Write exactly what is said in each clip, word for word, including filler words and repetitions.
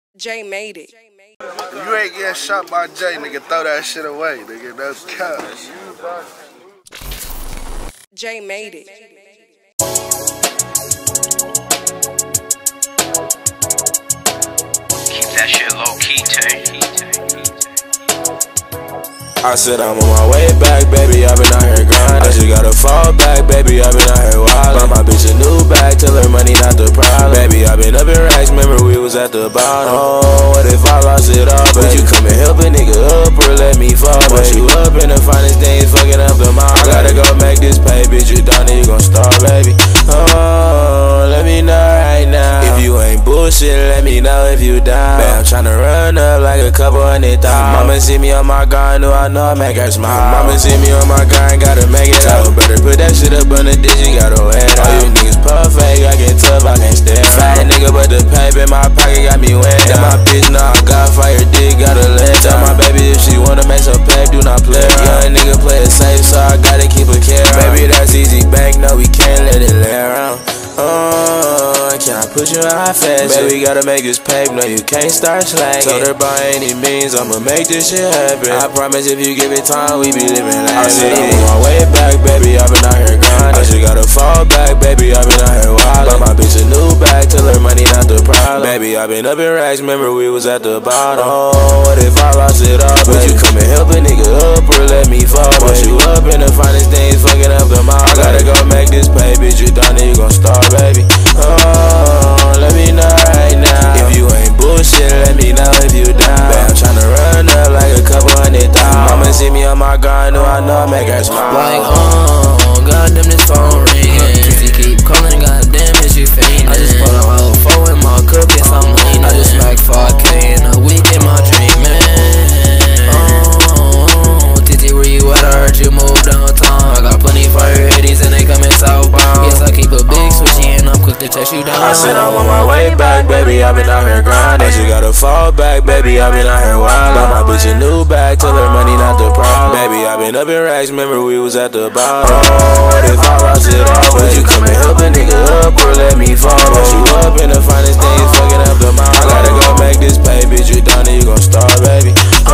Jay made it. You ain't getting shot by Jay, nigga. Throw that shit away, nigga. That's cash. Jay made it. Keep that shit low key, Tay. I said I'm on my way back, baby, I've been out here grinding. I just gotta fall back, baby, I've been out here wildin'. Buy my bitch a new bag, tell her money not the problem. Baby, I've been up in Rxxse, remember we was at the bottom. Oh, what if I lost it all, baby? Would you come and help a nigga up or let me fall, baby? Once you up in the finest things, fucking up the mall. I gotta go make this pay, bitch, you down there, you gon' starve, baby. Oh, let me know right now. If you ain't bullshit, let me know if you down. Man, I'm tryna run up like a couple hundred thousand. Mama see me on my grind, knew I know I make her smile. Mama see me on my grind, gotta make it out. Better put that shit up on the ditch, you gotta wear it. All you niggas puff fake, I get tough, I can't stand. Fat nigga, but the paper in my pocket got me wet. Tell my bitch, nah, I got fire dick, gotta let. Tell my baby if she wanna make some pay, do not play. Young nigga play it safe, so I gotta keep a care. Baby, that's easy bank, no, we can't let it lay around. Oh, can I put you out fast? Baby, gotta make this paper, no, you can't start slacking. Told her by any means, I'ma make this shit happen. I promise if you give it time, we be living lavish. I said I'm on my way back, baby, I've been out here grinding. I just gotta fall back, baby, I've been out here wildin'. Buy my bitch a new bag, tell her money not the problem. Baby, I've been up in Rxxse, remember we was at the bottom. Oh, what if I lost it all, baby? Would you come and help a nigga up or let me fall, baby? Once you up in the finest things, fucking up the mall. I gotta go make this pay, bitch, you down there, you gon' starve, baby. Oh, let me know right now. If you ain't bullshit, let me know if you down. Man, I'm tryna run up like a couple hundred thousand. Mama see me on my grind, knew I know I make her smile. Like, oh, goddamn, this phone ringing. She keep calling, goddamn, is you fainting? I just put a whole four in my cup, yes, I'm leaning. I just smacked five K in a week in my dream, man. Oh, Titi, where you at? I heard you move downtown. I got plenty fire hitties and they coming southbound. Yes, I keep a big switchy and I'm quick to text you down. I said I'm on my way back, baby, I've been out here grinding. I just gotta fall back, baby, I've been out here wildin'. Buy my bitch a new bag, tell her money not the problem. Baby, I've been up in Rxxse, remember we was at the bottom. Oh, what if I lost it all, would you come and help a nigga up or let me fall? Once you up in the finest things, fucking up the mall. I gotta go make this pay, bitch, you down there, you gon' starve, baby.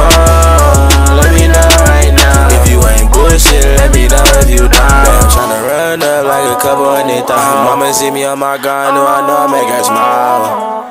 Oh, let me know right now. If you ain't bullshit, let me know if you down. Man, I'm tryna run up like a couple hundred thousand. Mama see me on my grind, knew I know I make her smile.